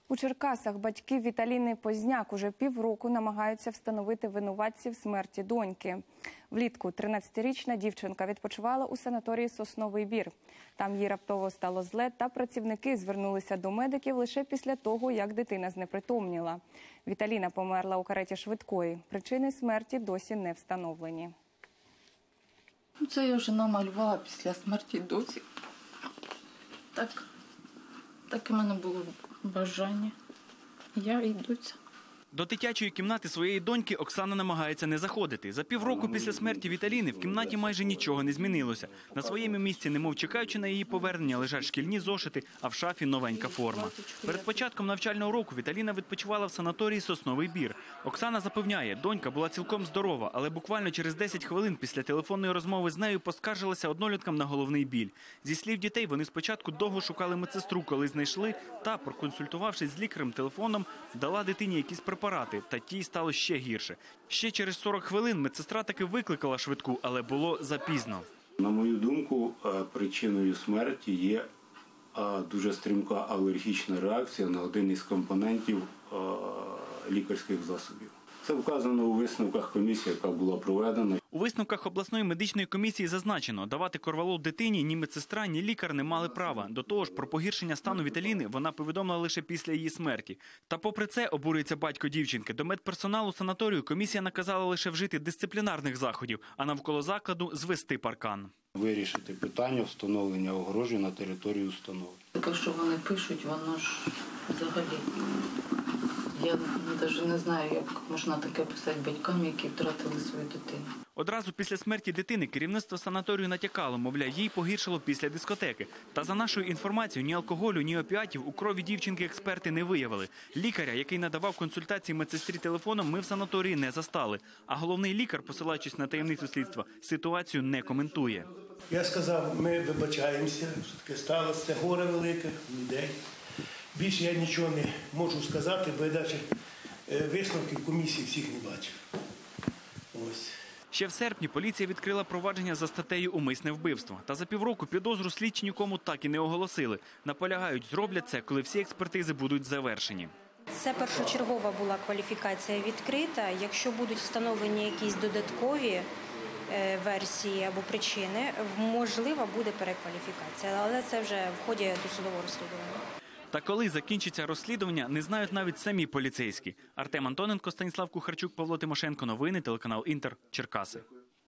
У Черкасах батьки Віталіни Позняк уже півроку намагаються встановити винуватців смерті доньки. Влітку 13-річна дівчинка відпочивала у санаторії «Сосновий Бір». Там їй раптово стало зле, та працівники звернулися до медиків лише після того, як дитина знепритомніла. Віталіна померла у кареті швидкої. Причини смерті досі не встановлені. Це я вже намалювала після смерті досі. Так у мене було бажання. Я і доця. До дитячої кімнати своєї доньки Оксана намагається не заходити. За півроку після смерті Віталіни в кімнаті майже нічого не змінилося. На своєму місці, немов чекаючи на її повернення, лежать шкільні зошити, а в шафі новенька форма. Перед початком навчального року Віталіна відпочивала в санаторії «Сосновий Бір». Оксана запевняє, донька була цілком здорова, але буквально через 10 хвилин після телефонної розмови з нею поскаржилася одноліткам на головний біль. Зі слів дітей, вони спочатку довго шукали медсестру, коли знайшли, та, проконсультувавшись з лікарем телефоном, дала дитині якісь препарати, та тій стало ще гірше. Ще через 40 хвилин медсестра таки викликала швидку, але було запізно. На мою думку, причиною смерті є дуже стрімка алергічна реакція на один із компонентів лікарських засобів. Це вказано у висновках комісії, яка була проведена. У висновках обласної медичної комісії зазначено, давати корвалол дитині ні медсестра, ні лікар не мали права. До того ж, про погіршення стану Віталіни вона повідомила лише після її смерті. Та попри це, обурюється батько дівчинки, до медперсоналу санаторію комісія наказала лише вжити дисциплінарних заходів, а навколо закладу звести паркан. Вирішити питання встановлення огорожі на території установи. Те, що вони пишуть, воно ж взагалі... Я навіть не знаю, як можна таке писати батькам, які втратили свою дитину. Одразу після смерті дитини керівництво санаторію натякало, мовляв, їй погіршило після дискотеки. Та за нашою інформацією, ні алкоголю, ні опіатів у крові дівчинки експерти не виявили. Лікаря, який надавав консультації медсестрі телефоном, ми в санаторії не застали. А головний лікар, посилаючись на таємницю слідства, ситуацію не коментує. Я сказав, ми вибачаємося, що таке сталося, це горе велике, людей. Більше я нічого не можу сказати, бо я навіть висновків комісії всіх не бачив. Ось. Ще в серпні поліція відкрила провадження за статтею «Умисне вбивство». Та за півроку підозру слідчі нікому так і не оголосили. Наполягають, зроблять це, коли всі експертизи будуть завершені. Це першочергова була кваліфікація відкрита. Якщо будуть встановлені якісь додаткові версії або причини, можлива буде перекваліфікація, але це вже в ході досудового розслідування. Та коли закінчиться розслідування, не знають навіть самі поліцейські. Артем Антоненко, Станіслав Кухарчук, Павло Тимошенко. Новини, телеканал «Інтер», Черкаси.